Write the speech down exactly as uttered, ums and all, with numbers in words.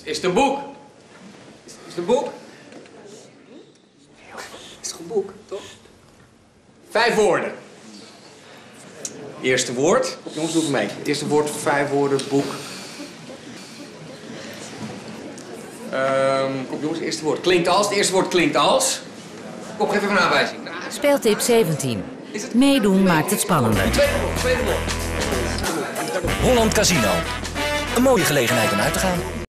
Is het een boek? Is, is het een boek? Is het een boek, toch? Vijf woorden. Eerste woord. Jongens, doe het mee. Het eerste woord, vijf woorden, boek. Um, kom jongens, het eerste woord. Klinkt als. Het eerste woord klinkt als. Kom, geef even een aanwijzing. Speeltip zeventien. Meedoen maakt het spannender. Tweede woord, tweede woord. Holland Casino. Een mooie gelegenheid om uit te gaan.